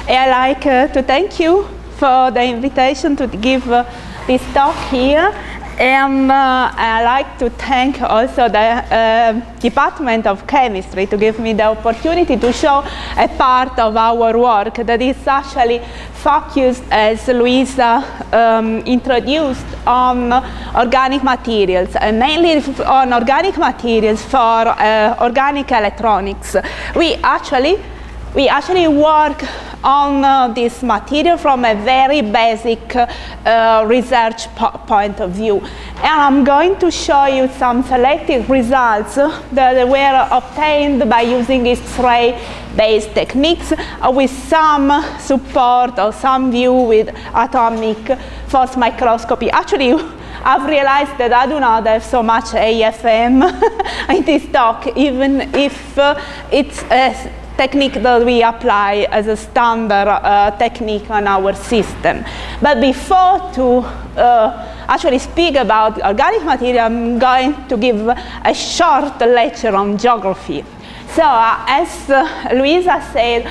I'd like to thank you for the invitation to give this talk here. And I'd like to thank also the Department of Chemistry to give me the opportunity to show a part of our work that is actually focused, as Luisa introduced, on organic materials, and mainly on organic materials for organic electronics. We actually work on this material from a very basic research point of view. And I'm going to show you some selected results that were obtained by using X-ray based techniques with some support or some view with atomic force microscopy. Actually, I've realized that I do not have so much AFM in this talk, even if it's a technique that we apply as a standard technique on our system. But before to actually speak about organic material, I'm going to give a short lecture on geography. So as Luisa said,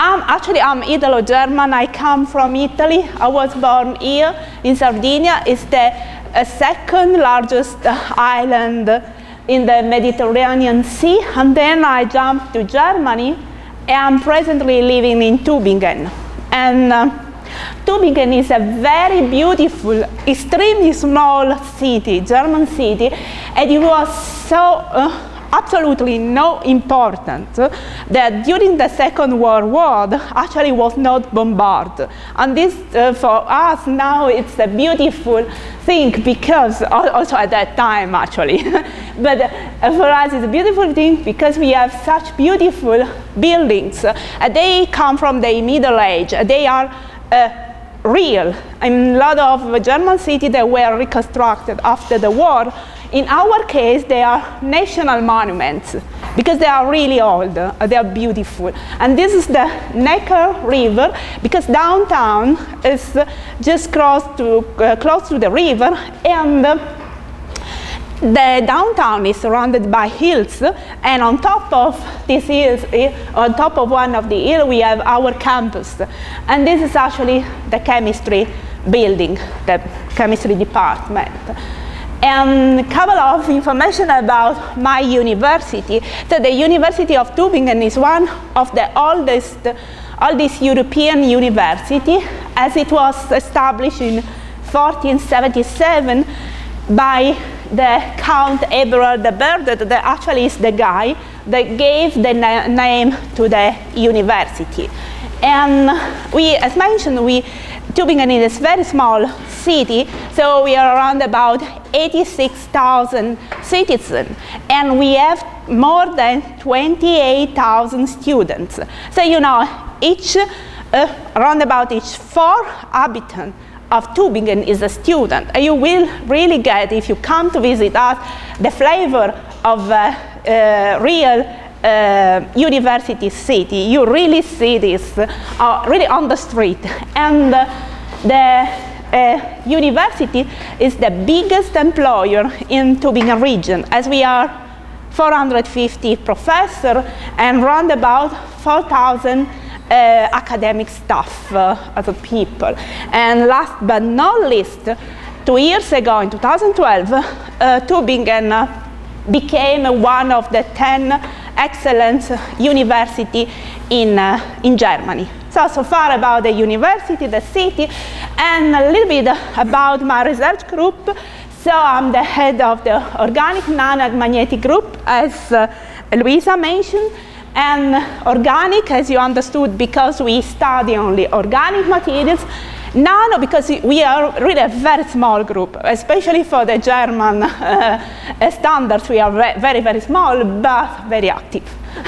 I'm Italo-German. I come from Italy. I was born here in Sardinia. It's the second largest island in the Mediterranean Sea. And then I jumped to Germany. I'm presently living in Tübingen. And Tübingen is a very beautiful, extremely small city, German city, and it was so absolutely no important that during the Second World War actually was not bombarded. And this for us now it's a beautiful thing, because also at that time actually, but for us it's a beautiful thing because we have such beautiful buildings. They come from the Middle Age. They are real. In a lot of German cities that were reconstructed after the war. In our case, they are national monuments because they are really old. They are beautiful. And this is the Neckar River, because downtown is just close to the river, and the downtown is surrounded by hills, and on top of these hills, on top of one of the hills, we have our campus. And this is actually the chemistry building, the chemistry department. And a couple of information about my university. So the University of Tübingen is one of the oldest European university, as it was established in 1477 by the Count Eberhard de Berde, that actually is the guy that gave the name to the university. And we, as mentioned, Tübingen is a very small city, so we are around about 86,000 citizens, and we have more than 28,000 students. So you know, around about each 4 inhabitants of Tübingen is a student. And you will really get, if you come to visit us, the flavor of a real university city. You really see this really on the street. And the university is the biggest employer in Tübingen region, as we are 450 professors and around about 4,000 academic staff as a people. And last but not least, 2 years ago, in 2012, Tübingen became one of the 10 excellent universities in Germany. So far about the university, the city, and a little bit about my research group. So I'm the head of the Organic Nanomagnetic Group, as Luisa mentioned. And organic, as you understood, because we study only organic materials. Nano, because we are really a very small group, especially for the German standards. We are very, very small, but very active.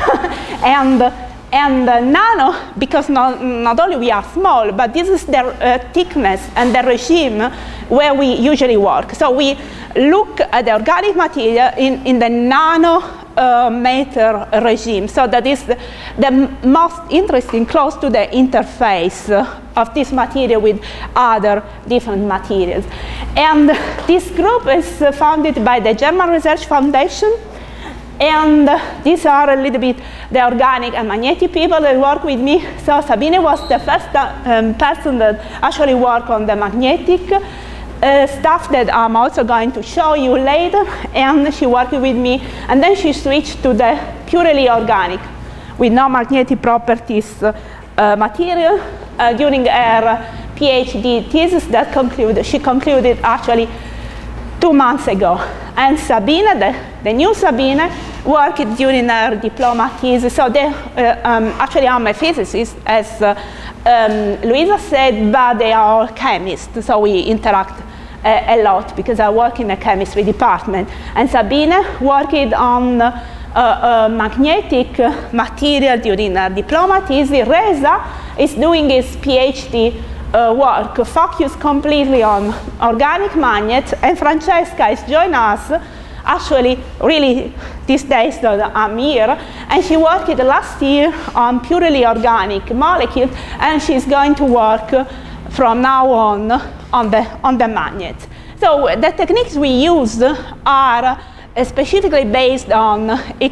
And nano, because not only we are small, but this is the thickness and the regime where we usually work. So we look at the organic material in the nanometer regime. So that is the most interesting, close to the interface of this material with other different materials. And this group is founded by the German Research Foundation. And these are a little bit the organic and magnetic people that work with me. So Sabine was the first person that actually worked on the magnetic stuff that I'm also going to show you later. And she worked with me, and then she switched to the purely organic with no magnetic properties material during her PhD thesis that she concluded actually 2 months ago. And Sabine, the new Sabine, worked during her diploma thesis. So they, actually I'm a physicist, as Luisa said, but they are all chemists, so we interact a lot because I work in the chemistry department. And Sabine worked on magnetic material during her diploma thesis. Reza is doing his PhD work focused completely on organic magnets, and Francesca is joining us actually really these days that I'm here, and she worked last year on purely organic molecules, and she's going to work from now on the magnets. So the techniques we use are specifically based on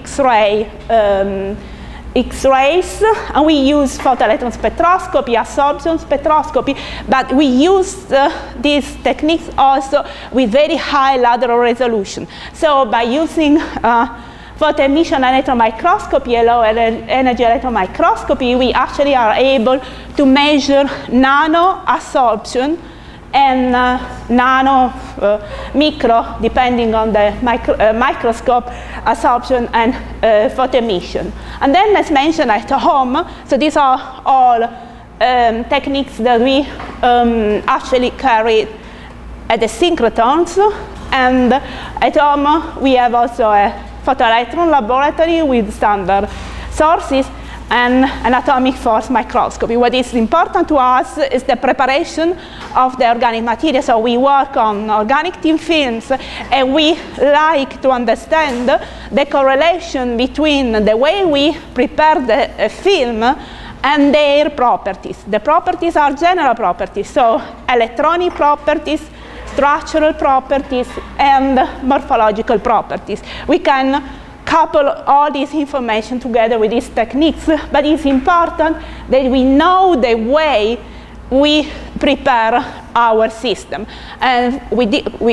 X-rays, and we use photoelectron spectroscopy, absorption spectroscopy, but we use these techniques also with very high lateral resolution. So by using photoemission electron microscopy, low energy electron microscopy, we actually are able to measure nano absorption and micro, depending on the microscope, absorption and photoemission. And then, as mentioned at home, so these are all techniques that we actually carry at the synchrotrons. And at home, we have also a photoelectron laboratory with standard sources and an atomic force microscopy. What is important to us is the preparation of the organic material. So we work on organic thin films, and we like to understand the correlation between the way we prepare the film and their properties. The properties are general properties, so electronic properties, structural properties, and morphological properties. We can couple all this information together with these techniques, but it's important that we know the way we prepare our system. And for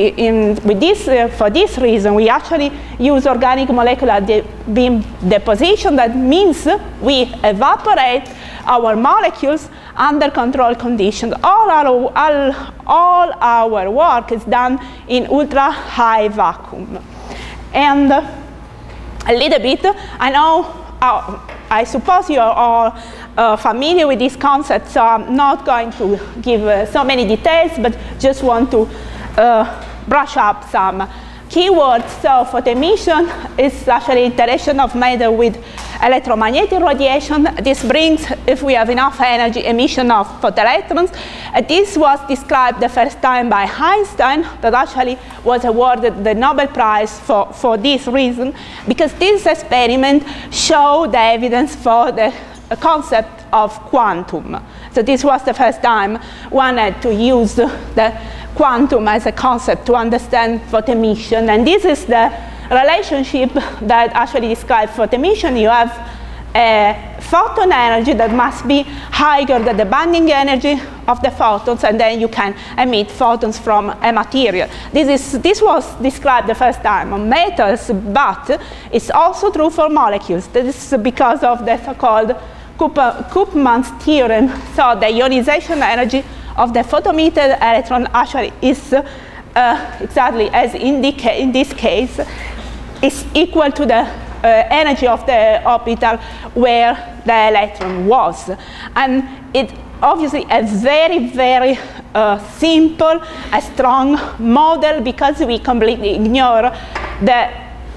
this reason, we actually use organic molecular beam deposition. That means we evaporate our molecules under controlled conditions. All our work is done in ultra high vacuum. And a little bit, I know, I suppose you are all familiar with this concept, so I'm not going to give so many details, but just want to brush up some keywords. So photoemission is actually interaction of matter with electromagnetic radiation. This brings, if we have enough energy, emission of photoelectrons. This was described the first time by Einstein, that actually was awarded the Nobel Prize for this reason, because this experiment showed the evidence for the concept of quantum. So this was the first time one had to use the quantum as a concept to understand photoemission. And this is the relationship that actually describes photoemission. You have a photon energy that must be higher than the bonding energy of the photons, and then you can emit photons from a material. This was described the first time on metals, but it's also true for molecules. This is because of the so-called Koopman's theorem. So the ionization energy of the photoemitted electron actually is exactly as in this case, is equal to the energy of the orbital where the electron was. And it obviously a very, very simple, a strong model, because we completely ignore the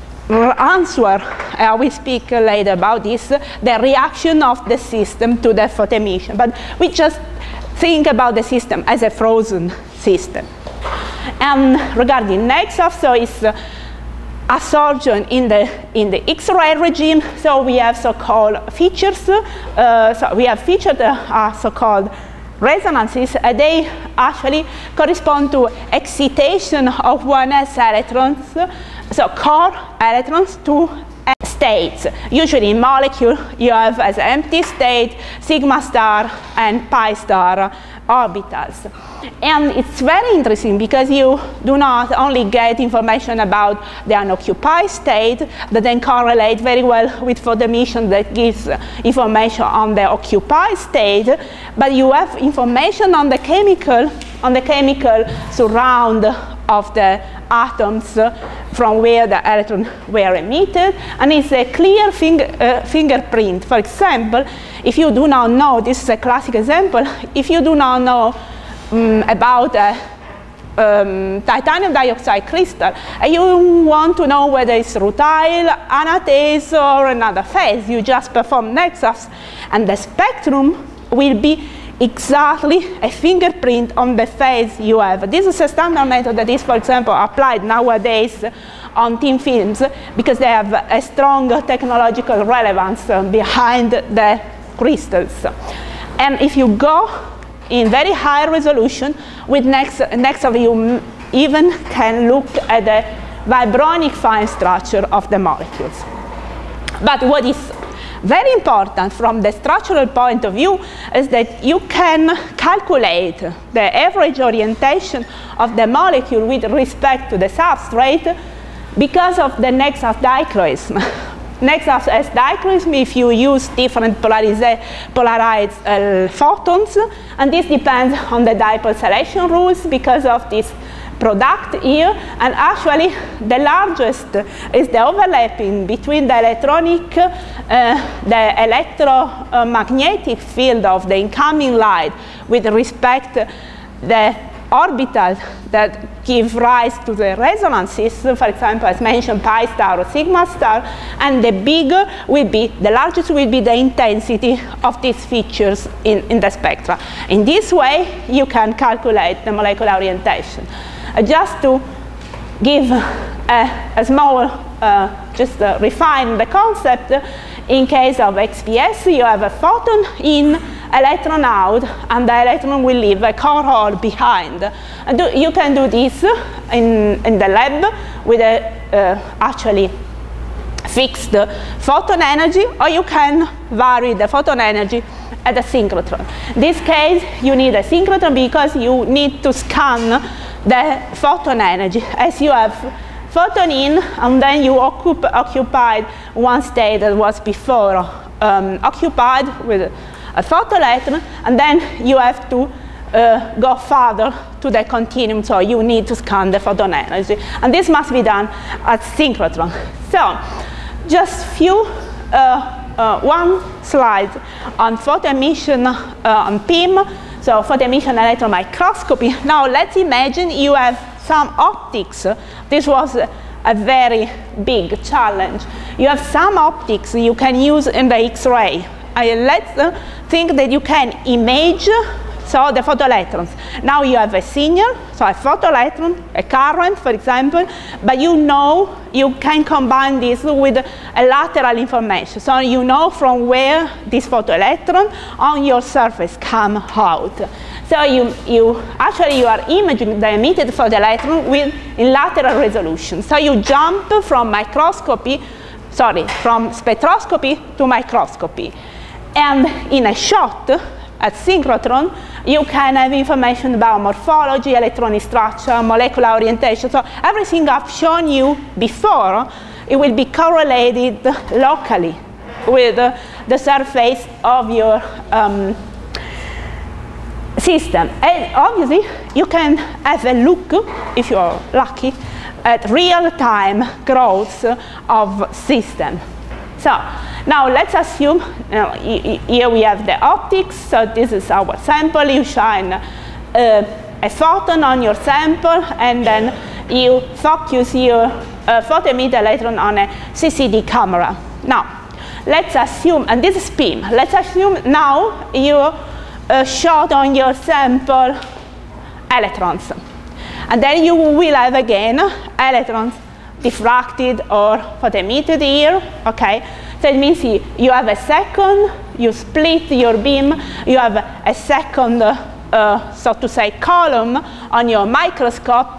answer, I will speak later about this, the reaction of the system to the photoemission. But we just think about the system as a frozen system. And regarding NEXAF, so it's absorption in the X-ray regime. So we have so-called features. So we have featured so-called resonances. They actually correspond to excitation of 1s electrons, so core electrons, to states. Usually in molecule, you have as empty state sigma star and pi star orbitals. And it's very interesting because you do not only get information about the unoccupied state, but then correlate very well with photo emission that gives information on the occupied state, but you have information on the chemical surround of the atoms from where the electrons were emitted, and it's a clear fingerprint. For example, if you do not know, this is a classic example, if you do not know about a titanium dioxide crystal, and you want to know whether it's rutile, anatase, or another phase, you just perform NEXAFS, and the spectrum will be exactly a fingerprint on the phase you have. This is a standard method that is, for example, applied nowadays on thin films because they have a strong technological relevance behind the crystals. And if you go in very high resolution with NEXAFS, you even can look at the vibronic fine structure of the molecules. But what is very important from the structural point of view is that you can calculate the average orientation of the molecule with respect to the substrate because of the NEXAFS dichroism. NEXAFS has dichroism if you use different polarized photons, and this depends on the dipole selection rules because of this product here, and actually the largest is the overlapping between the the electromagnetic field of the incoming light with respect to the orbitals that give rise to the resonances, for example, as mentioned, pi star or sigma star, and the bigger will be, the largest will be the intensity of these features in the spectra. In this way, you can calculate the molecular orientation. Just to give a small, refine the concept, in case of XPS, you have a photon in, electron out, and the electron will leave a core hole behind. And you can do this in the lab with a actually fixed photon energy, or you can vary the photon energy at a synchrotron. In this case, you need a synchrotron because you need to scan the photon energy as you have photon in, and then you occupied one state that was before occupied with a photoelectron, and then you have to go further to the continuum, so you need to scan the photon energy, and this must be done at synchrotron. So, just one slide on photo emission on PIM. So photo emission electron microscopy. Now let's imagine you have some optics. This was a very big challenge. You have some optics you can use in the X-ray. Let's think that you can image the photoelectrons. Now you have a signal, so a photoelectron, a current, for example, but you know you can combine this with a lateral information. So you know from where this photoelectron on your surface come out. So you are imaging the emitted photoelectron in lateral resolution. So you jump from spectroscopy to microscopy. And in a shot, at synchrotron, you can have information about morphology, electronic structure, molecular orientation. So everything I've shown you before, it will be correlated locally with the surface of your system. And obviously, you can have a look, if you're lucky, at real-time growth of system. So now let's assume, here we have the optics, so this is our sample. You shine a photon on your sample, and then you focus your photoemitter electron on a CCD camera. Now, let's assume, and this is PIM, let's assume now you shot on your sample electrons. And then you will have again electrons diffracted or photoemitted here, okay? So it means you have a second, you split your beam, you have a second, so to say, column on your microscope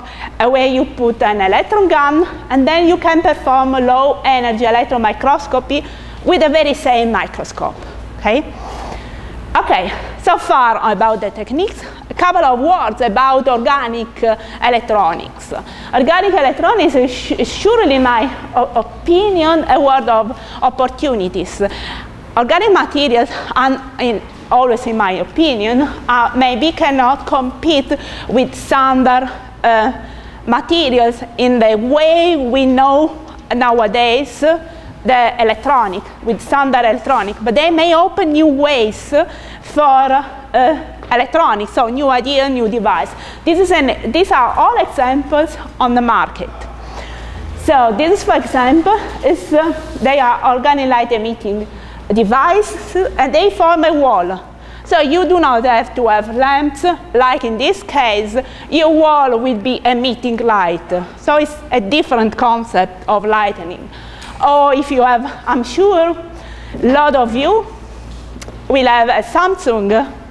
where you put an electron gun, and then you can perform low energy electron microscopy with the very same microscope. Okay? Okay, so far about the techniques. A couple of words about organic electronics. Organic electronics is surely, in my opinion, a world of opportunities. Organic materials, always in my opinion, maybe cannot compete with standard materials in the way we know nowadays the electronic, with standard electronic, but they may open new ways for electronics, so new idea, new device. These are all examples on the market. So this, for example, they are organic light emitting devices, and they form a wall. So you do not have to have lamps, like in this case, your wall will be emitting light. So it's a different concept of lightning. Or if you have, I'm sure, a lot of you will have a Samsung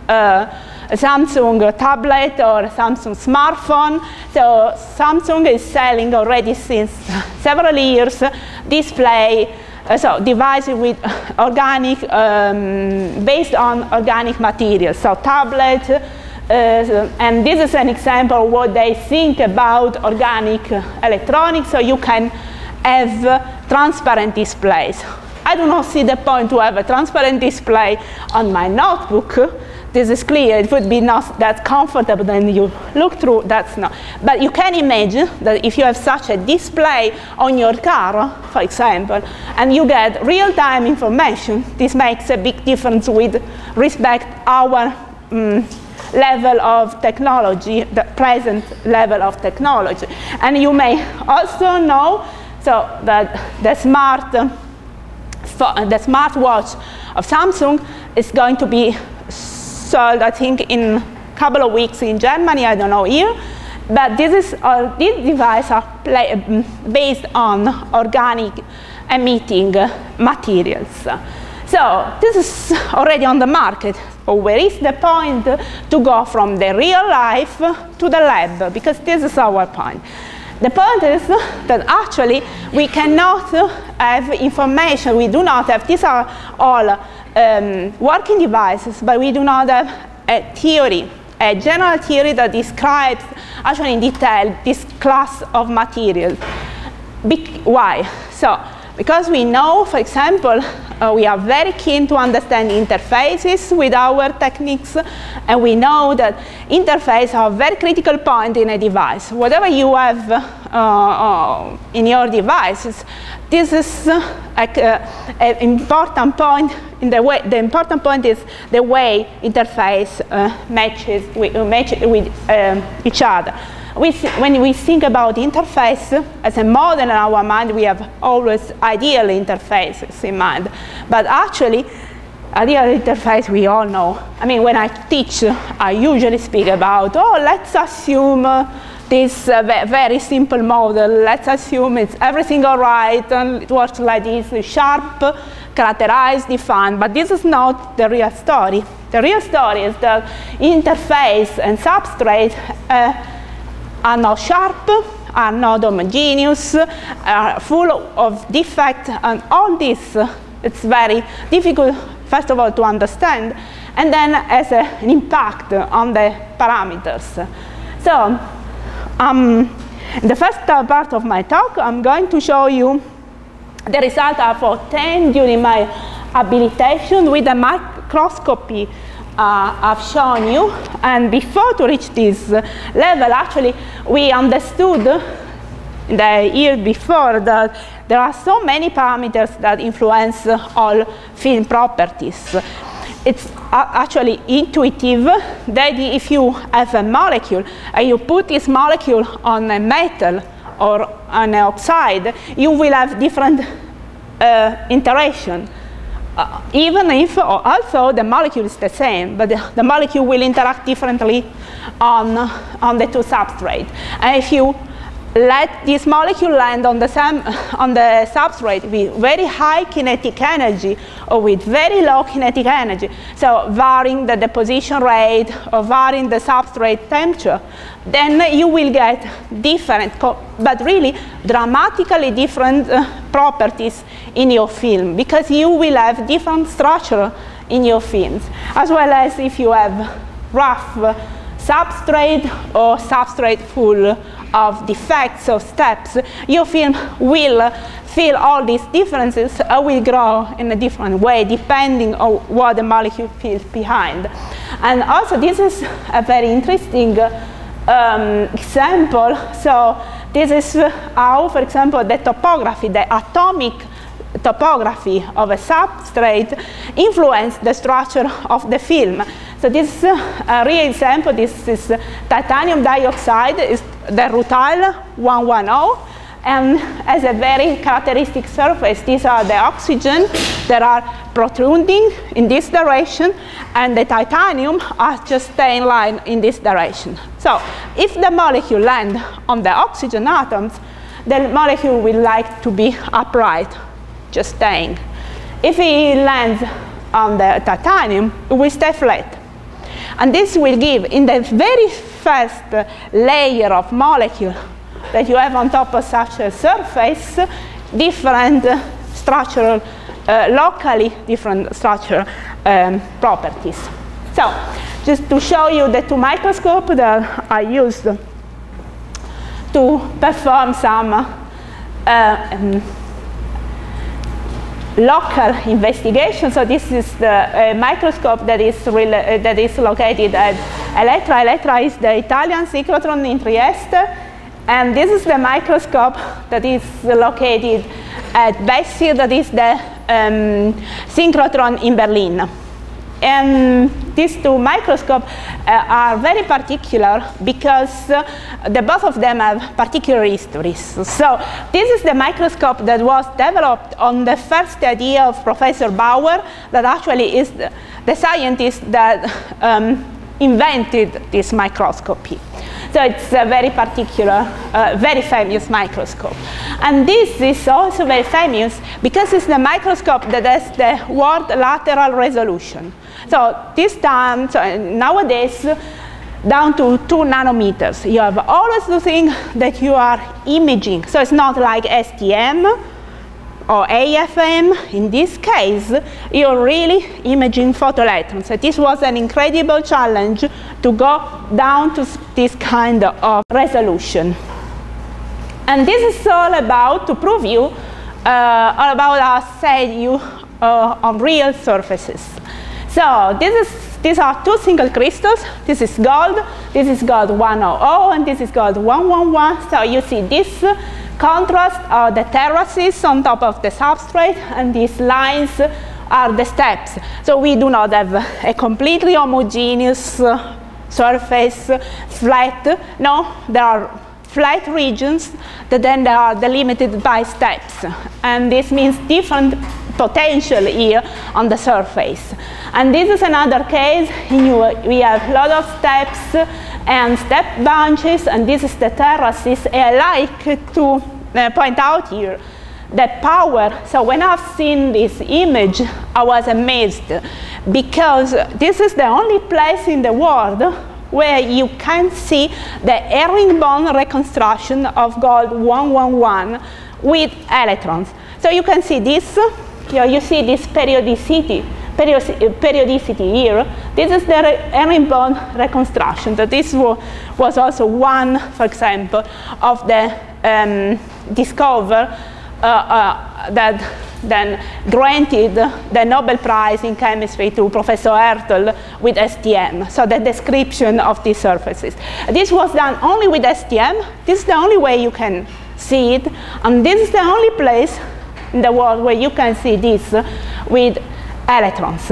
tablet or a Samsung smartphone. So Samsung is selling already since several years display, so devices with organic, based on organic materials. So tablets, and this is an example of what they think about organic electronics. So you can have transparent displays. I do not see the point to have a transparent display on my notebook. This is clear. It would be not that comfortable when you look through. That's not. But you can imagine that if you have such a display on your car, for example, and you get real-time information, this makes a big difference with respect our level of technology, the present level of technology. And you may also know so that the smartwatch of Samsung is going to be sold, I think, in a couple of weeks in Germany, I don't know here. But these devices are based on organic emitting materials. So this is already on the market. So where is the point to go from the real life to the lab? Because this is our point. The point is that actually we cannot have information. We do not have, these are all working devices, but we do not have a theory, a general theory that describes actually in detail this class of materials. Why? So, because we know, for example, we are very keen to understand interfaces with our techniques, and we know that interfaces are a very critical point in a device. Whatever you have in your devices, this is an important point. The important point is the way interface matches with each other. When we think about interface as a model in our mind, we have always ideal interfaces in mind. But actually, ideal interface, we all know. I mean, when I teach, I usually speak about, oh, let's assume this very simple model. Let's assume it's everything all right, and it works like this, sharp, characterized, defined. But this is not the real story. The real story is that interface and substrate are not sharp, are not homogeneous, are full of defects, and all this, it's very difficult, first of all, to understand, and then has an impact on the parameters. So, in the first part of my talk, I'm going to show you the result I've obtained during my habilitation with the microscopy I've shown you. And before to reach this level, actually, we understood in the year before that there are so many parameters that influence all film properties. It's actually intuitive that if you have a molecule and you put this molecule on a metal or on an oxide, you will have different interaction. Even if also the molecule is the same, but the molecule will interact differently on the two substrates. And if you let this molecule land on the substrate with very high kinetic energy or with very low kinetic energy, so varying the deposition rate or varying the substrate temperature, then you will get different, but really dramatically different properties in your film, because you will have different structure in your films, as well as if you have rough substrate or substrate full of defects or steps, your film will feel all these differences or will grow in a different way depending on what the molecule feels behind. And also this is a very interesting example. So this is how, for example, the topography, the atomic topography of a substrate influence the structure of the film. So this is a real example. This is titanium dioxide, is the rutile 110, and has a very characteristic surface. These are the oxygen that are protruding in this direction, and the titanium are just staying in line in this direction. So if the molecule lands on the oxygen atoms, the molecule will like to be upright, just staying. If it lands on the titanium, it will stay flat. And this will give, in the very first layer of molecule that you have on top of such a surface, different structural, locally different structural properties. So, just to show you the two microscopes that I used to perform some local investigation. So this is the microscope that is located at Elettra. Elettra is the Italian synchrotron in Trieste, and this is the microscope that is located at Bessir, that is the synchrotron in Berlin. And these two microscopes are very particular because both of them have particular histories. So this is the microscope that was developed on the first idea of Professor Bauer, that actually is the scientist that invented this microscopy. So it's a very particular, very famous microscope. And this is also very famous because it's the microscope that has the word lateral resolution. So this time, nowadays, down to 2 nanometers. You have always the thing that you are imaging. So it's not like STM or AFM. In this case, you're really imaging photoelectrons. So this was an incredible challenge to go down to this kind of resolution. And this is all about to prove you all about our value on real surfaces. So these are two single crystals. This is gold 100, and this is gold 111. So you see this contrast are the terraces on top of the substrate, and these lines are the steps. So we do not have a completely homogeneous surface, flat. No, there are flat regions that then are delimited by steps. And this means different potential here on the surface. And this is another case. We have a lot of steps and step bunches, and this is the terraces. I like to point out here the power. So when I've seen this image, I was amazed, because this is the only place in the world where you can see the herringbone reconstruction of gold 111 with electrons. So you can see this. Here you see this periodicity here. This is the herringbone reconstruction. So this was also one, for example, of the discover that then granted the Nobel Prize in Chemistry to Professor Hertel with STM. So the description of these surfaces. This was done only with STM. This is the only way you can see it. And this is the only place in the world where you can see this with electrons.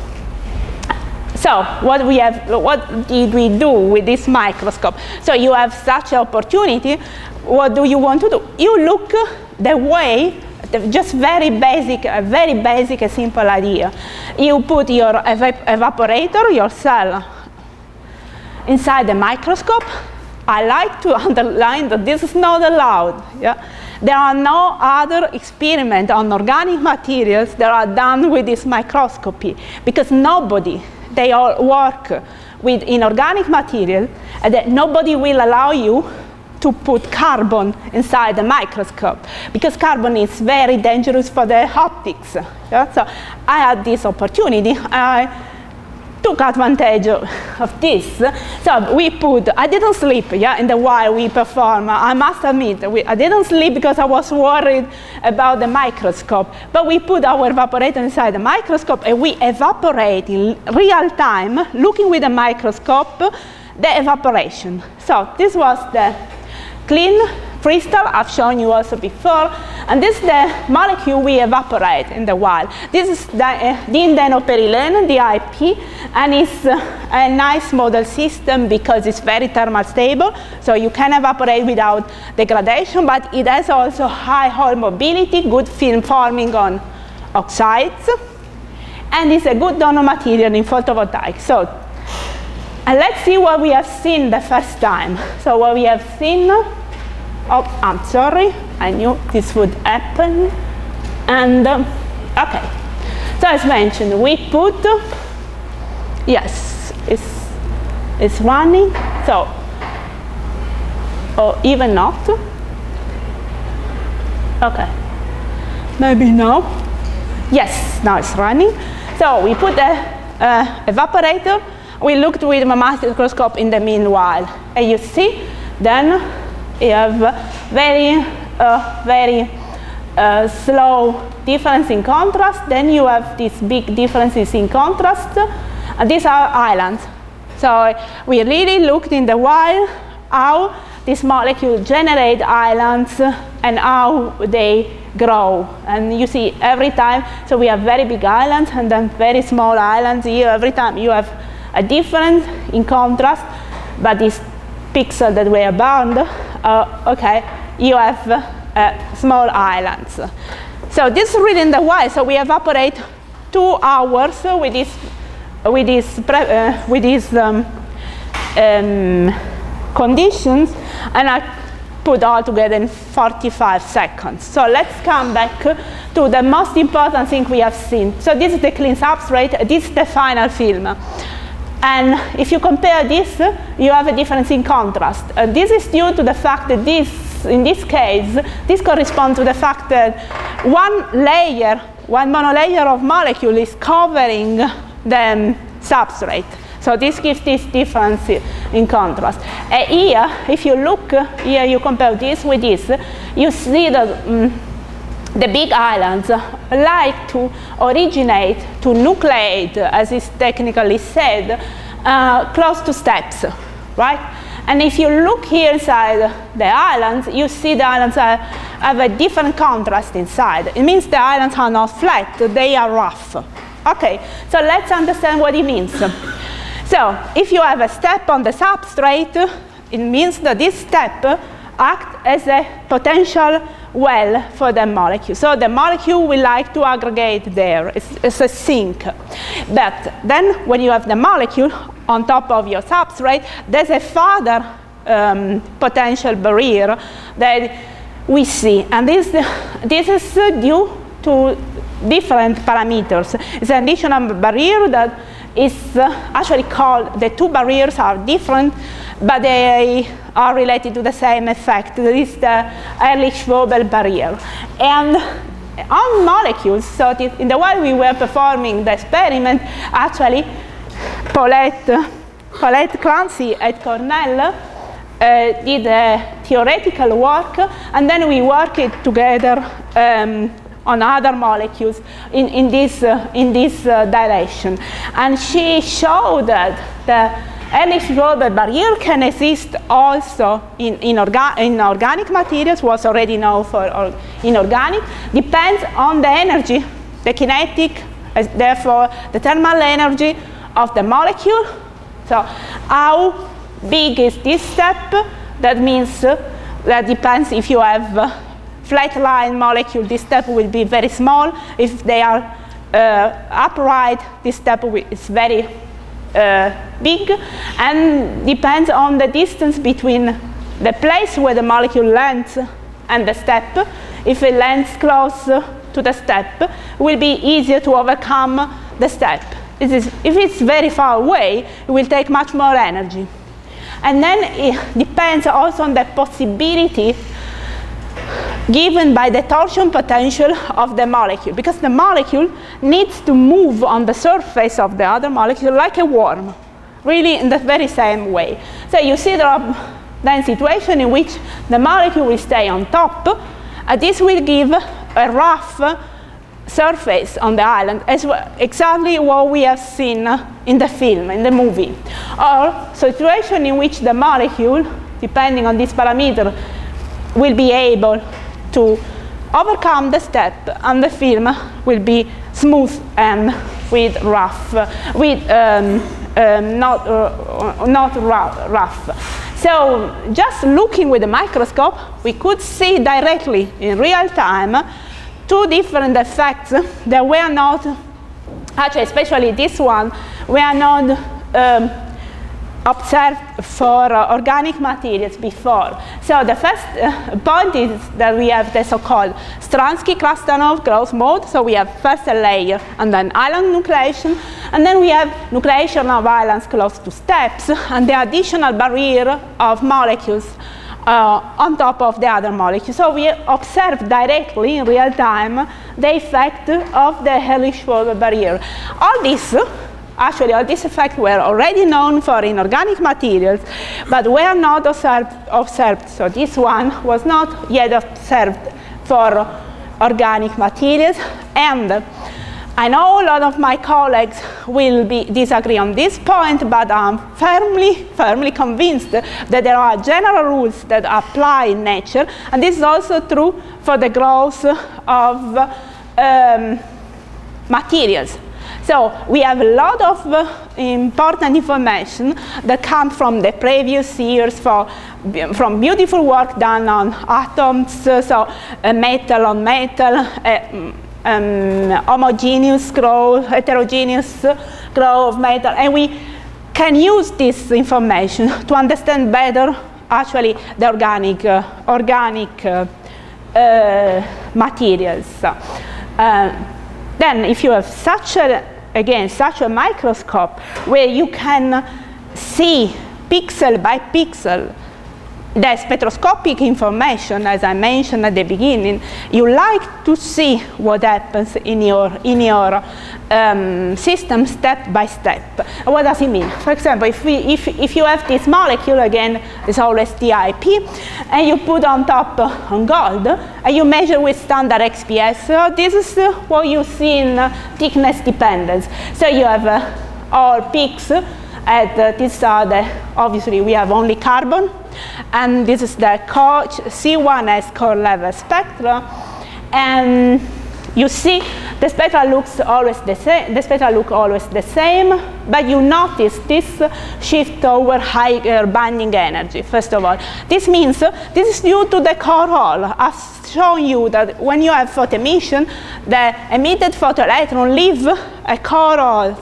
So what did we do with this microscope? So you have such an opportunity. What do you want to do? You look the way, just very basic, a simple idea. You put your evaporator, your cell, inside the microscope, I like to underline that this is not allowed. Yeah? There are no other experiments on organic materials that are done with this microscopy, because nobody, they all work with inorganic material, and that nobody will allow you to put carbon inside the microscope, because carbon is very dangerous for the optics. Yeah? So I had this opportunity. I took advantage of this. So we put, I didn't sleep, yeah, in the while we perform. I must admit, I didn't sleep because I was worried about the microscope. But we put our evaporator inside the microscope and we evaporate in real time, looking with the microscope, the evaporation. So this was the clean crystal I've shown you also before, and this is the molecule we evaporate in the wild. This is the indenoperilene, DIP, and it's a nice model system because it's very thermal stable, so you can evaporate without degradation, but it has also high Hall mobility, good film forming on oxides, and it's a good donor material in photovoltaic. So, and let's see what we have seen the first time. So what we have seen, oh, I'm sorry, I knew this would happen. And, okay. So as mentioned, we put, yes, it's running. So, or even not. Okay. Maybe no. Yes, now it's running. So we put the evaporator. We looked with a microscope in the meanwhile, and you see, then you have very slow difference in contrast. Then you have these big differences in contrast, and these are islands. So we really looked in the while how this molecule generate islands and how they grow. And you see every time, so we have very big islands and then very small islands here. Every time you have a difference in contrast, but this pixel that were bound, okay, you have small islands. So this is really in the wild. So we evaporate 2 hours with these conditions, and I put all together in 45 seconds. So let's come back to the most important thing we have seen. So this is the clean substrate. This is the final film. And if you compare this, you have a difference in contrast. This is due to the fact that this, in this case, this corresponds to the fact that one monolayer of molecule is covering the substrate. So this gives this difference in contrast. Here, if you look, here you compare this with this, you see that the big islands like to originate, to nucleate, as is technically said, close to steps, right? And if you look here inside the islands, you see the islands have a different contrast inside. It means the islands are not flat, they are rough. Okay, so let's understand what it means. So if you have a step on the substrate, it means that this step acts as a potential well for the molecule. So the molecule will like to aggregate there. It's a sink. But then when you have the molecule on top of your substrate, there's a further potential barrier that we see. And this is due to different parameters. It's an additional barrier that is actually called, the two barriers are different, but they are related to the same effect. There is the Ehrlich-Schwöbel barrier. And on molecules, so in the while we were performing the experiment, actually Paulette Clancy at Cornell did theoretical work, and then we worked together on other molecules in this direction. And she showed that the Ehrlich-Schwöbel barrier can exist also in organic materials, was already known for inorganic, depends on the energy, the kinetic, therefore the thermal energy of the molecule. So how big is this step? That means that depends if you have flat line molecule, this step will be very small. If they are upright, this step is very big, and depends on the distance between the place where the molecule lands and the step. If it lands close to the step, it will be easier to overcome the step. If it's very far away, it will take much more energy. And then it depends also on the possibility given by the torsion potential of the molecule, because the molecule needs to move on the surface of the other molecule like a worm, really in the very same way. So you see there are then situations in which the molecule will stay on top, and this will give a rough surface on the island, as well, exactly what we have seen in the film, in the movie. Or situation in which the molecule, depending on this parameter, will be able to overcome the step, and the film will be smooth and with rough, not rough. So just looking with the microscope, we could see directly in real time two different effects that were not, actually especially this one, were not observed for organic materials before. So the first point is that we have the so-called Stransky-Krastanov growth mode. So we have first a layer and then island nucleation, and then we have nucleation of islands close to steps, and the additional barrier of molecules on top of the other molecules. So we observe directly in real time the effect of the Ehrlich-Schwarz barrier. All these effects were already known for inorganic materials, but were not observed. So this one was not yet observed for organic materials. And I know a lot of my colleagues will disagree on this point, but I'm firmly convinced that there are general rules that apply in nature, and this is also true for the growth of materials. So we have a lot of important information that comes from the previous years from beautiful work done on atoms, so metal on metal, homogeneous growth, heterogeneous growth of metal, and we can use this information to understand better actually the organic materials. Then if you have such a microscope where you can see pixel by pixel the spectroscopic information, as I mentioned at the beginning, you like to see what happens in your system step by step. What does it mean? For example, if you have this molecule, again, it's always DIP, and you put on top on gold, and you measure with standard XPS, so this is what you see in thickness dependence. So you have all peaks at this are obviously we have only carbon, and this is the C1s core level spectra, and you see the spectra looks always the same. The spectra look always the same, but you notice this shift toward higher binding energy. First of all, this means this is due to the core hole. I've shown you that when you have photoemission, the emitted photoelectron leaves a core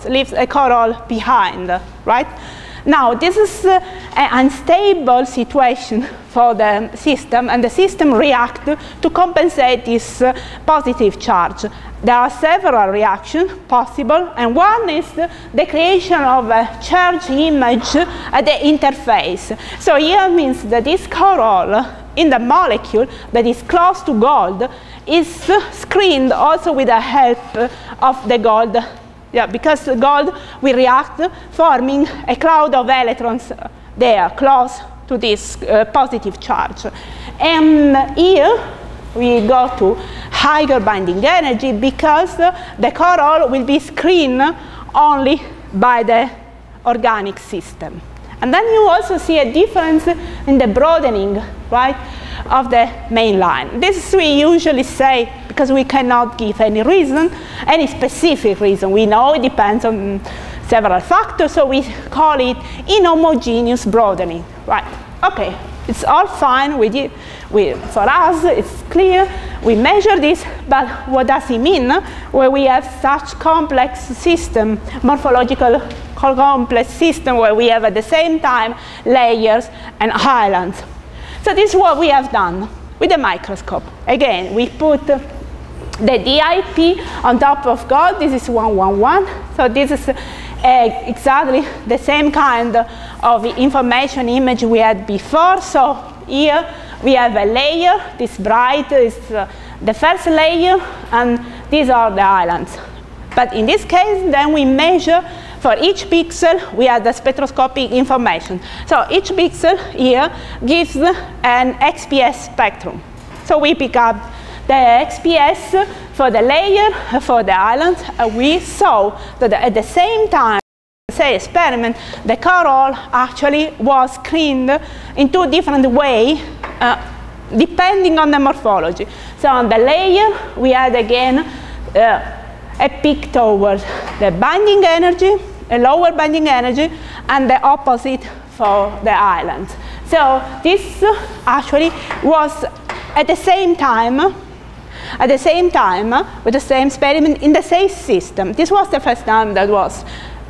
hole behind, right? Now, this is an unstable situation for the system, and the system reacts to compensate this positive charge. There are several reactions possible, and one is the creation of a charge image at the interface. So here means that this core hole in the molecule that is close to gold is screened also with the help of the gold. Yeah, because the gold will react, forming a cloud of electrons there, close to this positive charge. And here we go to higher binding energy because the core hole will be screened only by the organic system. And then you also see a difference in the broadening, right, of the main line. This we usually say because we cannot give any reason, any specific reason. We know it depends on several factors, so we call it inhomogeneous broadening, right? Okay, it's all fine with you. For us, it's clear. We measure this, but what does it mean when we have such complex system, morphological complex system where we have at the same time layers and islands. So this is what we have done with the microscope. Again, we put the DIP on top of gold. This is 111. So this is exactly the same kind of information image we had before. So here we have a layer. This bright is the first layer, and these are the islands. But in this case, then we measure for each pixel, we have the spectroscopic information. So each pixel here gives an XPS spectrum. So we pick up the XPS for the layer, for the island, and we saw that at the same time, say experiment, the coral actually was screened in two different ways, depending on the morphology. So on the layer, we had again a peak towards the binding energy, a lower binding energy, and the opposite for the islands. So this actually was at the same time with the same experiment in the same system. This was the first time that was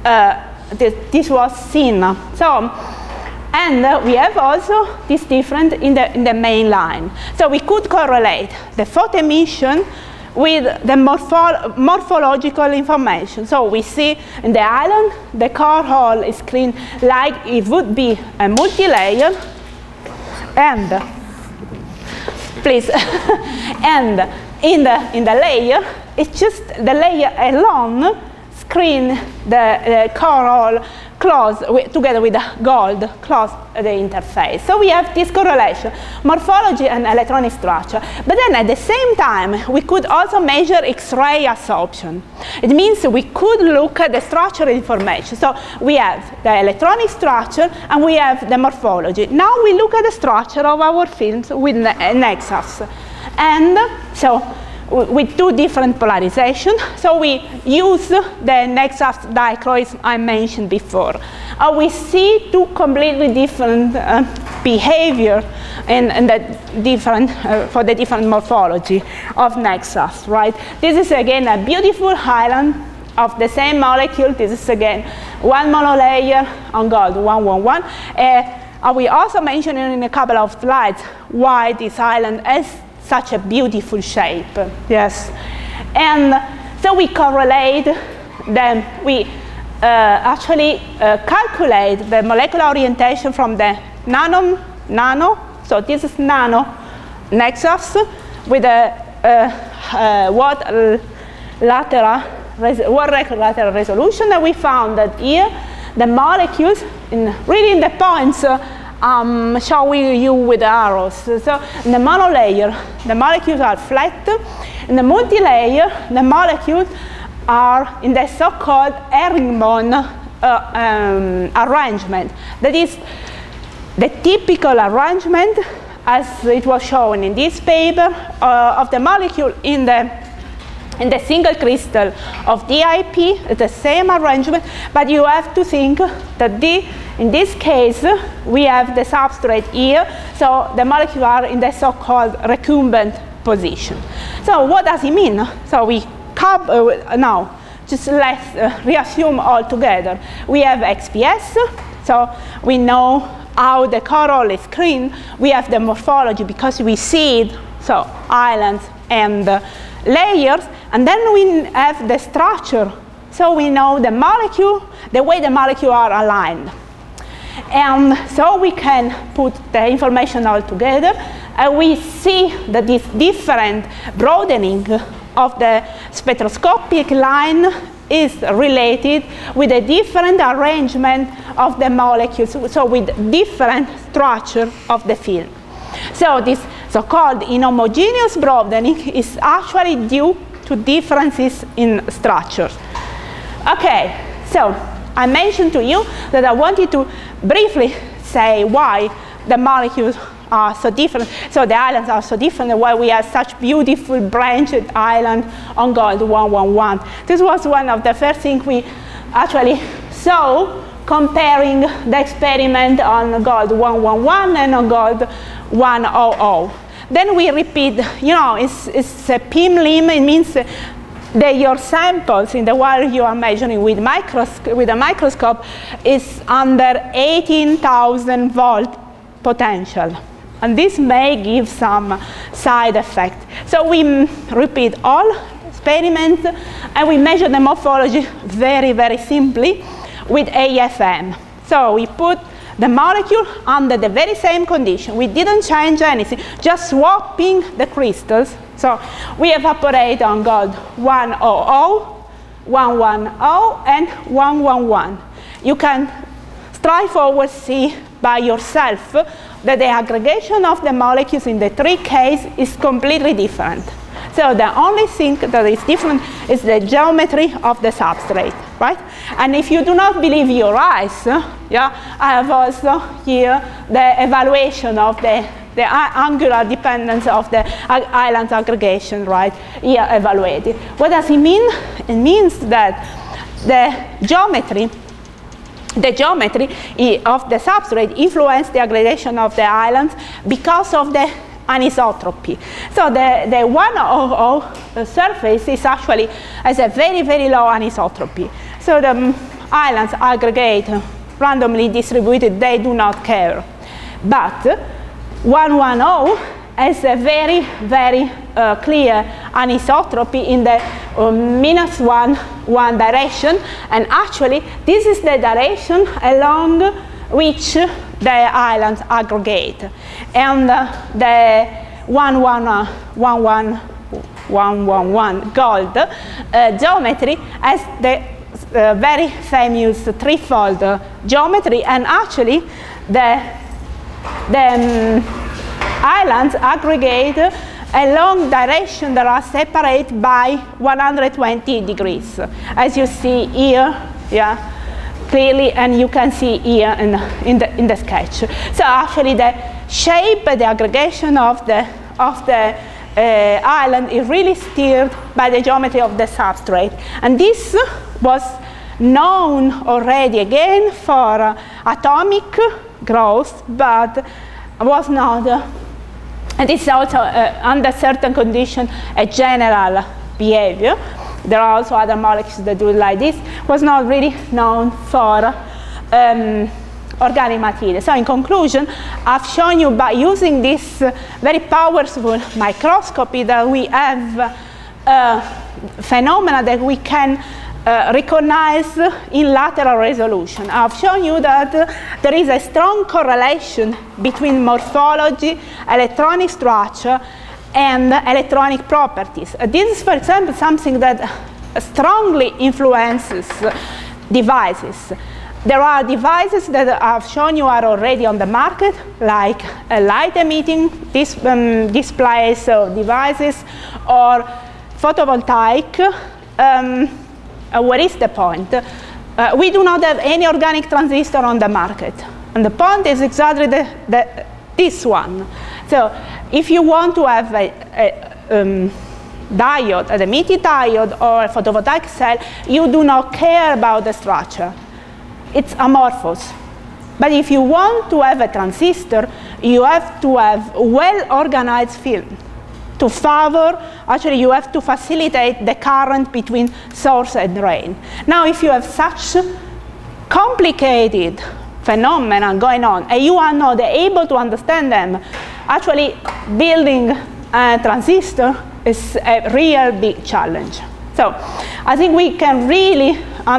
this was seen. So, and we have also this different in the main line. So we could correlate the photo emission with the morphological information. So we see in the island, the coral is screened like it would be a multi-layer, and please, and in the layer, it's just the layer alone screen the coral close together with the gold close the interface. So we have this correlation, morphology and electronic structure. But then at the same time, we could also measure X-ray absorption. It means we could look at the structural information. So we have the electronic structure and we have the morphology. Now we look at the structure of our films with NextSAFS. And so with two different polarizations. So we use the NextSAFS dichroids I mentioned before. We see two completely different behavior in the different, for the different morphology of NextSAFS, right? This is again a beautiful island of the same molecule. This is again one monolayer on gold 111. We also mentioned in a couple of slides why this island has such a beautiful shape, yes. And so we correlate them, we actually calculate the molecular orientation from the nano, so this is nano NextSAFS with a word record lateral resolution, and we found that here the molecules, really in the points, showing you with arrows. So in the monolayer, the molecules are flat. In the multi-layer, the molecules are in the so-called herringbone arrangement. That is the typical arrangement, as it was shown in this paper, of the molecule in the single crystal of DIP, the same arrangement, but you have to think that in this case, we have the substrate here, so the molecules are in the so-called recumbent position. So what does it mean? So we now, just let's reassume all together. We have XPS, so we know how the coral is screened. We have the morphology because we see it, so islands and layers, and then we have the structure, so we know the molecule, the way the molecules are aligned. And so we can put the information all together, and we see that this different broadening of the spectroscopic line is related with a different arrangement of the molecules, so with different structure of the film. So this so-called inhomogeneous broadening is actually due to differences in structures. Okay, so I mentioned to you that I wanted to briefly say why the molecules are so different, so the islands are so different, and why we have such beautiful branched island on gold 111. This was one of the first things we actually saw comparing the experiment on gold 111 and on gold 100. Then we repeat, you know, it's a PIM lim, it means your samples in the while you are measuring with a microscope is under 18,000 volt potential. And this may give some side effect. So we repeat all experiments and we measure the morphology very, very simply with AFM. So we put the molecule under the very same condition. We didn't change anything, just swapping the crystals. So we evaporate on gold 100, 110, and 111. You can straightforward see by yourself that the aggregation of the molecules in the three cases is completely different. So the only thing that is different is the geometry of the substrate, right? And if you do not believe your eyes, yeah, I have also here the evaluation of the angular dependence of the island aggregation, right, here evaluated. What does it mean? It means that the geometry of the substrate influenced the aggregation of the islands because of the anisotropy. So the 100 surface is actually has a very, very low anisotropy. So the islands aggregate randomly distributed, they do not care. But 110 has a very, very clear anisotropy in the -1 direction, and actually this is the direction along which the islands aggregate. And the 111 gold geometry has the very famous threefold geometry, and actually the islands aggregate along direction that are separated by 120 degrees, as you see here, yeah, clearly, and you can see here in the sketch. So actually the shape, the aggregation of the island is really steered by the geometry of the substrate. And this was known already again for atomic growth, but was not, and this is also under certain conditions a general behavior. There are also other molecules that do it like this. Was not really known for organic material. So in conclusion, I've shown you by using this very powerful microscopy that we have phenomena that we can recognize in lateral resolution. I've shown you that there is a strong correlation between morphology, electronic structure, and electronic properties. This is, for example, something that strongly influences devices. There are devices that I've shown you are already on the market, like light emitting displays or devices, or photovoltaic. What is the point? We do not have any organic transistor on the market. And the point is exactly this one. So if you want to have a diode, an emitted diode, or a photovoltaic cell, you do not care about the structure. It's amorphous. But if you want to have a transistor, you have to have well-organized film. To favor, actually you have to facilitate the current between source and drain. Now if you have such complicated phenomena going on and you are not able to understand them, actually building a transistor is a real big challenge. So I think we can really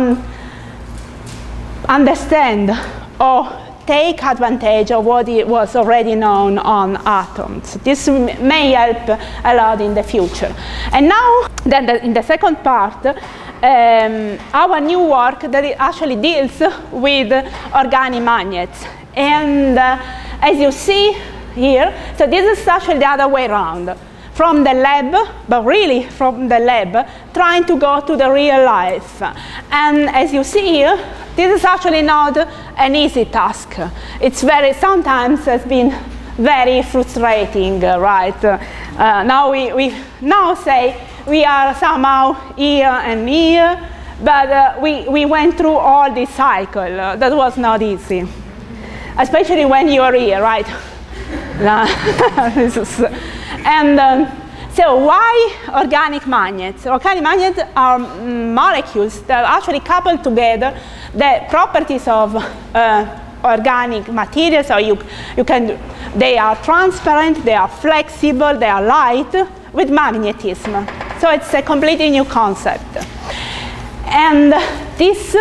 understand or take advantage of what was already known on atoms. This may help a lot in the future. And now, then in the second part, our new work that it actually deals with organic magnets. And as you see here, so this is actually the other way around. From the lab, but really from the lab, trying to go to the real life. And as you see here, this is actually not an easy task. It's sometimes has been very frustrating, right? Now we now say we are somehow here and here, but we went through all this cycle. That was not easy, especially when you are here, right? And So why organic magnets? Organic magnets are molecules that actually couple together the properties of organic materials. So they are transparent, they are flexible, they are light with magnetism. So it's a completely new concept. And this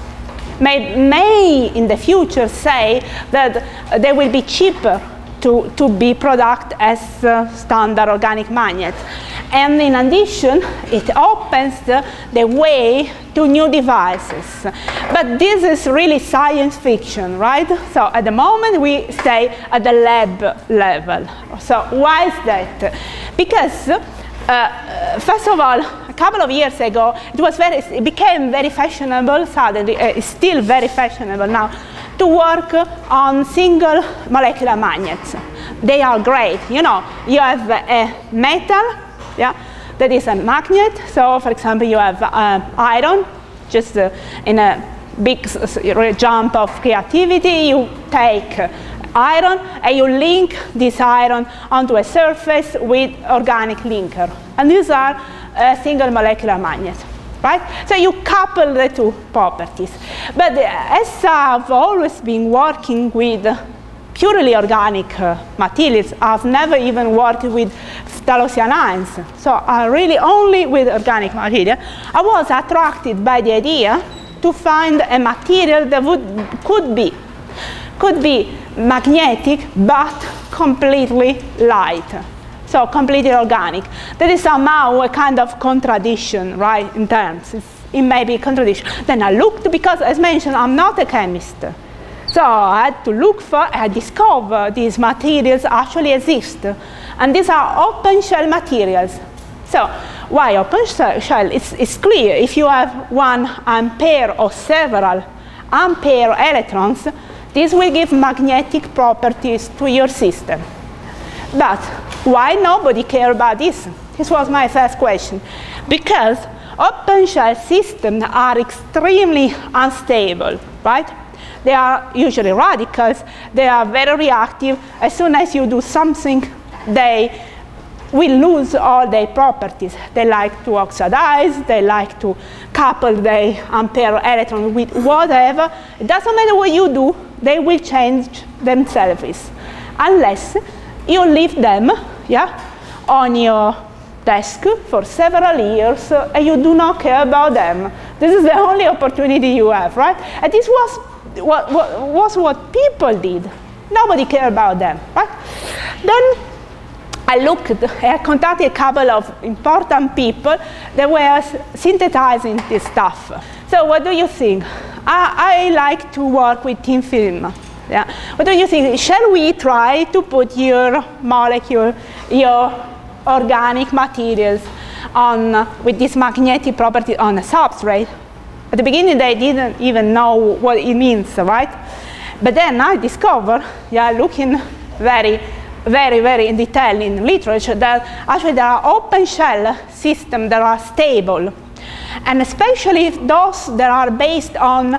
may in the future say that they will be cheaper to be product as standard organic magnets. And in addition, it opens the way to new devices. But this is really science fiction, right? So at the moment we stay at the lab level. So why is that? Because first of all, a couple of years ago, it became very fashionable suddenly, it's still very fashionable now, to work on single molecular magnets. They are great. You know, you have a metal, yeah, that is a magnet. So, for example, you have iron, just in a big jump of creativity, you take iron and you link this iron onto a surface with organic linker. And these are single molecular magnets. Right? So you couple the two properties. But as I've always been working with purely organic materials, I've never even worked with phthalocyanines. So really only with organic material. I was attracted by the idea to find a material that could be magnetic but completely light. So completely organic. That is somehow a kind of contradiction, right, in terms. It may be a contradiction. Then I looked, because as mentioned, I'm not a chemist. So I had to look for, I discovered these materials actually exist. And these are open shell materials. So why open shell? It's clear. If you have 1 ampere or several ampere electrons, this will give magnetic properties to your system. But why nobody cares about this? This was my first question. Because open shell systems are extremely unstable, right? They are usually radicals. They are very reactive. As soon as you do something, they will lose all their properties. They like to oxidize. They like to couple the ampere electron with whatever. It doesn't matter what you do. They will change themselves unless you leave them, yeah, on your desk for several years and you do not care about them. This is the only opportunity you have, right? And this was what people did. Nobody cared about them, right? Then I contacted a couple of important people that were synthesizing this stuff. So what do you think? I like to work with thin film. Yeah. What do you think? Shall we try to put your molecule, your organic materials with this magnetic property on a substrate? At the beginning, they didn't even know what it means, right? But then I discovered, yeah, looking very in detail in literature, that actually there are open shell systems that are stable. And especially those that are based on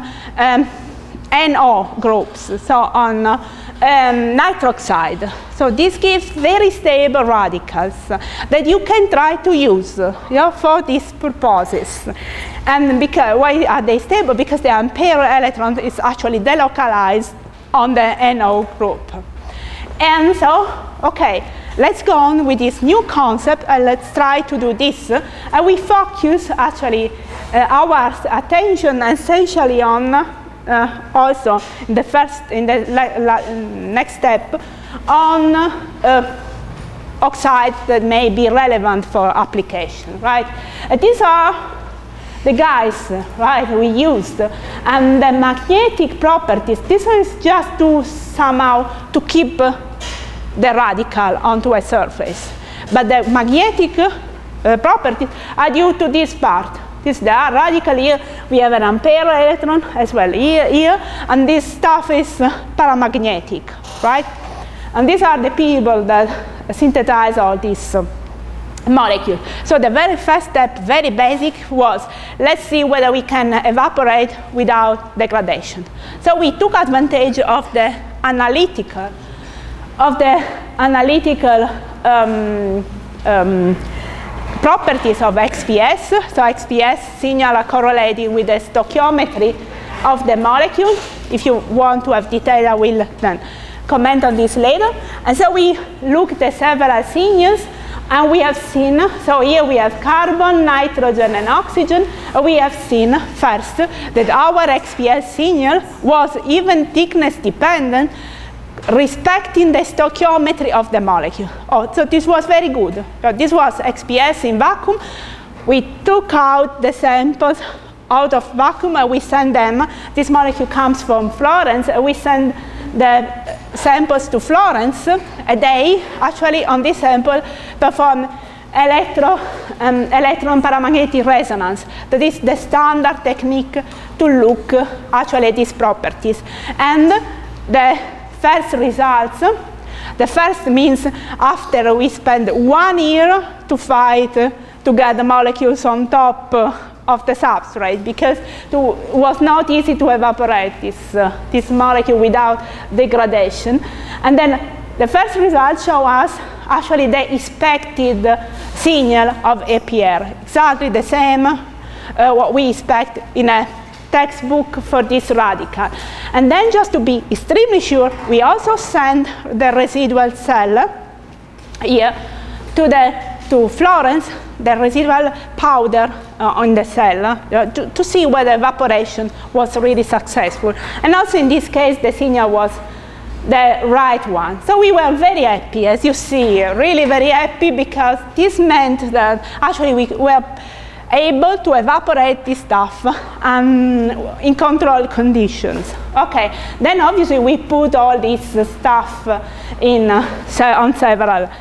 NO groups, so on nitroxide. So this gives very stable radicals that you can try to use for these purposes. And why are they stable? Because the ampere electron is actually delocalized on the NO group. And so, okay, let's go on with this new concept and let's try to do this. And we focus actually our attention essentially on also in the next step on oxides that may be relevant for application, right? These are the guys, right, we used. And the magnetic properties, this is just to somehow to keep the radical onto a surface. But the magnetic properties are due to this part. This the radical here, we have an ampere electron as well here, and this stuff is paramagnetic, right? And these are the people that synthesize all these molecules. So the very first step, very basic, was let's see whether we can evaporate without degradation. So we took advantage of the analytical properties of XPS. So XPS signal are correlated with the stoichiometry of the molecule. If you want to have detail, I will then comment on this later. And so we looked at several signals, and we have seen, so here we have carbon, nitrogen, and oxygen. We have seen first that our XPS signal was even thickness dependent, respecting the stoichiometry of the molecule. Oh, so this was very good. So this was XPS in vacuum. We took out the samples out of vacuum and we send them. This molecule comes from Florence. We send the samples to Florence. They actually on this sample perform electron paramagnetic resonance. That is the standard technique to look actually at these properties. And the first results, the first means after we spend 1 year to fight to get the molecules on top of the substrate, because it was not easy to evaporate this molecule without degradation. And then the first results show us actually the expected signal of APR, exactly the same what we expect in a textbook for this radical. And then just to be extremely sure, we also send the residual cell here to Florence, the residual powder on the cell, to see whether evaporation was really successful. And also in this case, the signal was the right one. So we were very happy, as you see, really very happy, because this meant that actually we were able to evaporate this stuff in controlled conditions. Okay, then obviously we put all this stuff in on several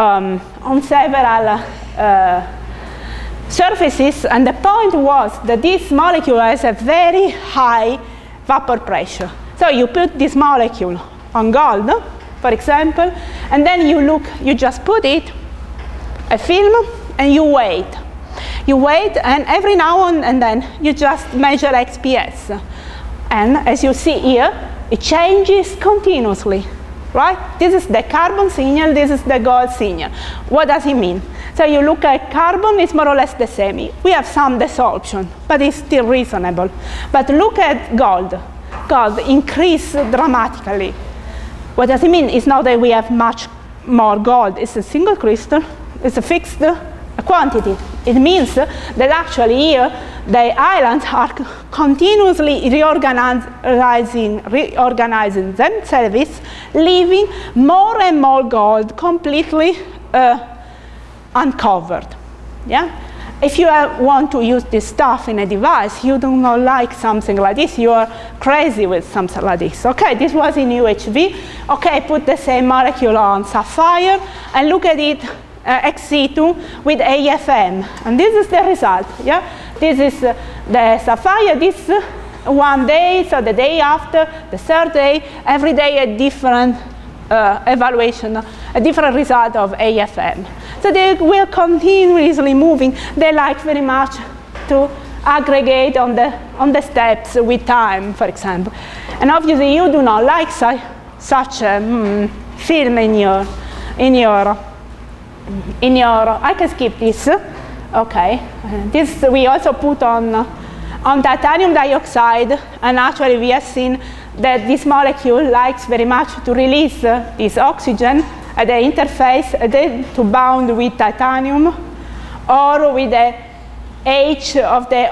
surfaces, and the point was that this molecule has a very high vapor pressure. So you put this molecule on gold, for example, and then you just put it, a film, and you wait. You wait, and every now and then you just measure XPS. And as you see here, it changes continuously, right? This is the carbon signal, this is the gold signal. What does it mean? So you look at carbon, it's more or less the same. We have some desorption, but it's still reasonable. But look at gold. Gold increase dramatically. What does it mean? It's not that we have much more gold. It's a single crystal. It's a fixed quantity. It means that actually here the islands are continuously reorganizing themselves, leaving more and more gold completely uncovered. Yeah? If you want to use this stuff in a device, you do not like something like this, you are crazy with something like this. Okay, this was in UHV. Okay, put the same molecule on sapphire and look at it ex-situ with AFM, and this is the result. Yeah, this is the sapphire. This 1 day, so the day after, the third day, every day a different evaluation, a different result of AFM. So they will continuously moving. They like very much to aggregate on the steps with time, for example. And obviously, you do not like such a film in your. I can skip this. Okay, this we also put on titanium dioxide, and actually we have seen that this molecule likes very much to release this oxygen at the interface to bound with titanium or with the H of the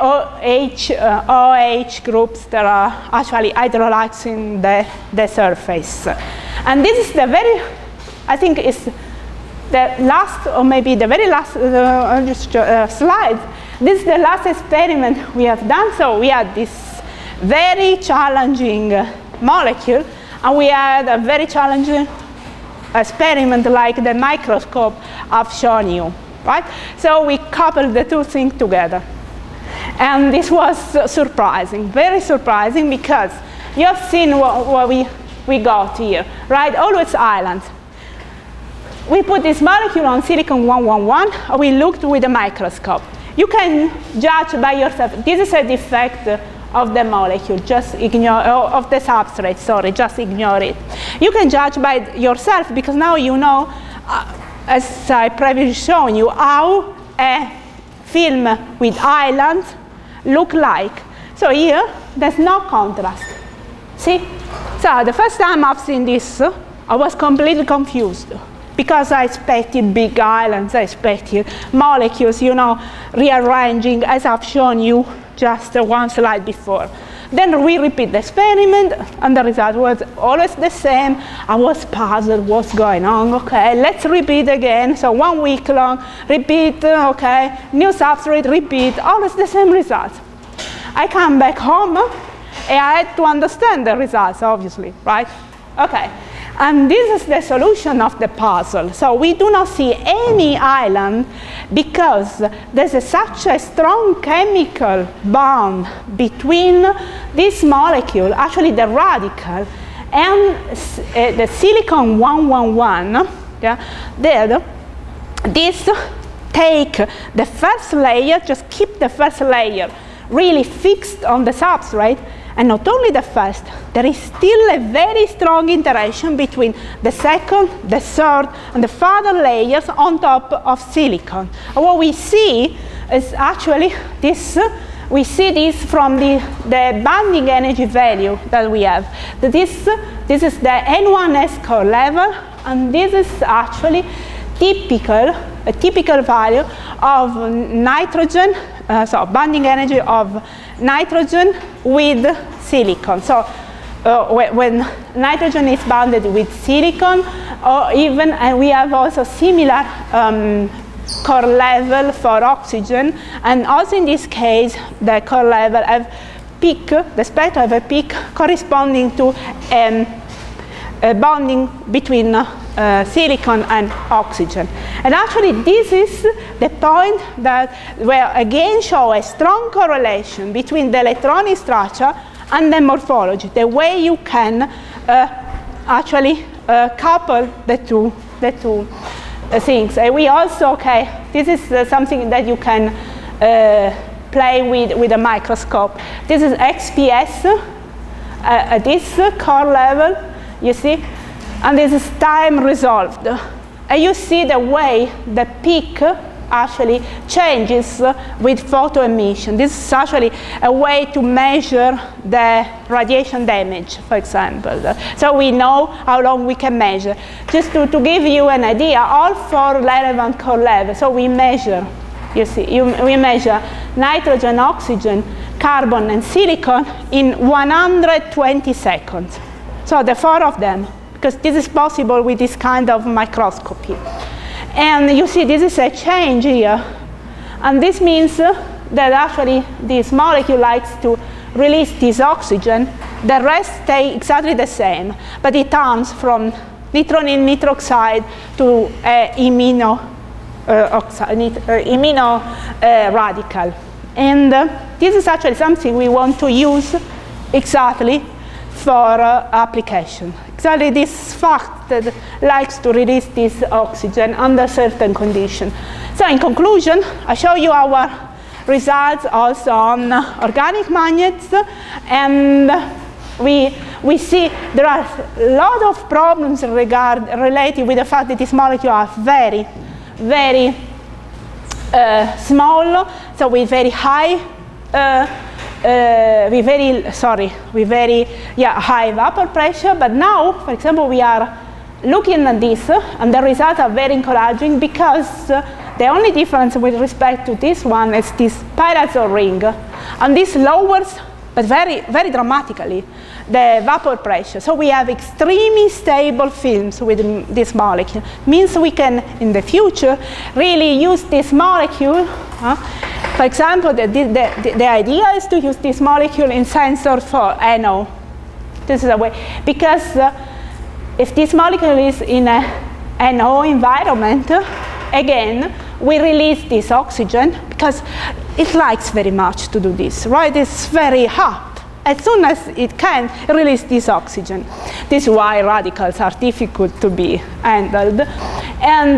OH groups that are actually hydrolyzing the surface. And this is the very, I think it's the last, or maybe the very last slide. This is the last experiment we have done. So we had this very challenging molecule, and we had a very challenging experiment like the microscope I've shown you, right? So we coupled the two things together. And this was surprising, very surprising, because you have seen what we got here, right? Always islands. We put this molecule on silicon 111, we looked with a microscope. You can judge by yourself. This is a defect of the molecule, just ignore, of the substrate, sorry, just ignore it. You can judge by yourself, because now you know as I previously shown you, how a film with islands look like. So here, there's no contrast. See? So the first time I've seen this, I was completely confused because I expected big islands, I expected molecules, you know, rearranging as I've shown you just one slide before. Then we repeat the experiment, and the result was always the same. I was puzzled, what's going on? Okay, let's repeat again. So 1 week long, repeat, okay, new substrate, repeat, always the same results. I come back home, and I had to understand the results, obviously, right? Okay, and this is the solution of the puzzle. So we do not see any island because there's such a strong chemical bond between this molecule, actually the radical, and the silicon 111, yeah, that this take the first layer, just keep the first layer really fixed on the substrate. And not only the first, there is still a very strong interaction between the second, the third, and the further layers on top of silicon. And what we see is actually this, we see this from the bonding energy value that we have. This is the N1S core level, and this is actually a typical value of nitrogen, so bonding energy of nitrogen with silicon. So when nitrogen is bonded with silicon, or even, and we have also similar core level for oxygen, and also in this case the core level have peak, the spectra have a peak corresponding to bonding between silicon and oxygen. And actually this is the point that where again show a strong correlation between the electronic structure and the morphology, the way you can actually couple the two things. And we also, okay, this is something that you can play with a microscope. This is XPS at this core level, you see, and this is time resolved. And you see the way the peak actually changes with photo emission. This is actually a way to measure the radiation damage, for example. So we know how long we can measure. Just to give you an idea, all 4 relevant core levels, so we measure, you see, we measure nitrogen, oxygen, carbon, and silicon in 120 seconds. So the 4 of them, because this is possible with this kind of microscopy. And you see this is a change here. And this means that actually this molecule likes to release this oxygen. The rest stay exactly the same, but it turns from nitrogen nitroxide to imino radical. And this is actually something we want to use exactly for application. Exactly this fact that likes to release this oxygen under certain conditions. So in conclusion, I show you our results also on organic magnets, and we see there are a lot of problems related with the fact that these molecules are very, very small, so with very high high vapor pressure. But now, for example, we are looking at this, and the results are very encouraging because the only difference with respect to this one is this pyrazole ring, and this lowers, but very, very dramatically, the vapor pressure. So we have extremely stable films with this molecule. Means we can, in the future, really use this molecule. For example, the idea is to use this molecule in sensors for NO. This is a way, because if this molecule is in a NO environment, again, we release this oxygen because it likes very much to do this, right? It's very hot. As soon as it can release this oxygen. This is why radicals are difficult to be handled. And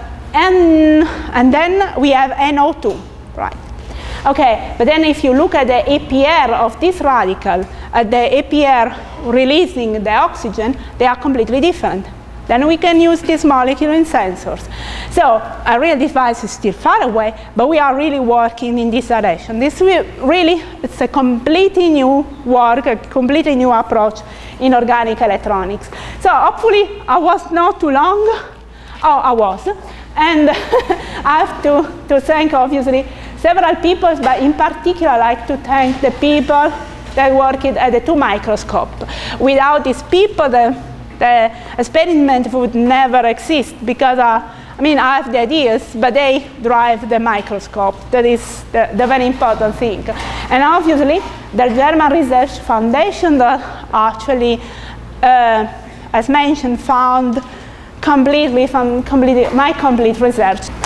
then we have NO2, right? Okay, but then if you look at the APR of this radical, at the APR releasing the oxygen, they are completely different. then we can use this molecule in sensors. So a real device is still far away, but we are really working in this direction. This will really, it's a completely new work, a completely new approach in organic electronics. So hopefully I was not too long. Oh, I was. And I have to thank, obviously, several people, but in particular, I like to thank the people that worked at the 2 microscope. Without these people, the experiment would never exist, because I mean, I have the ideas, but they drive the microscope. That is the very important thing. And obviously, the German Research Foundation that actually, as mentioned, found my complete research.